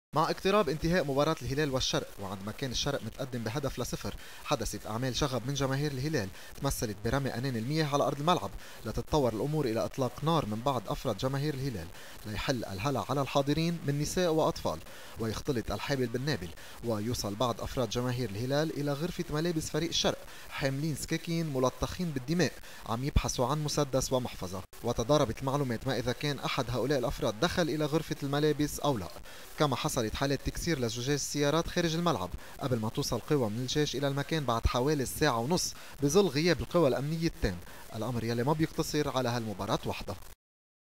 مع اقتراب انتهاء مباراة الهلال والشرق، وعندما كان الشرق متقدم بهدف لصفر، حدثت أعمال شغب من جماهير الهلال تمثلت برمي أنان المياه على أرض الملعب، لتتطور الأمور إلى إطلاق نار من بعض أفراد جماهير الهلال ليحل الهلع على الحاضرين من نساء وأطفال، ويختلط الحابل بالنابل، ويوصل بعض أفراد جماهير الهلال إلى غرفة ملابس فريق الشرق حاملين سكاكين ملطخين بالدماء عم يبحثوا عن مسدس ومحفظة. وتضاربت المعلومات ما إذا كان أحد هؤلاء الأفراد دخل إلى غرفة الملابس أو لا. كما حصلت حالات تكسير لزجاج السيارات خارج الملعب قبل ما توصل قوى من الجيش إلى المكان بعد حوالي ساعة ونص بظل غياب القوى الأمنية التام. الأمر يلي ما بيقتصر على هالمباراة وحدها.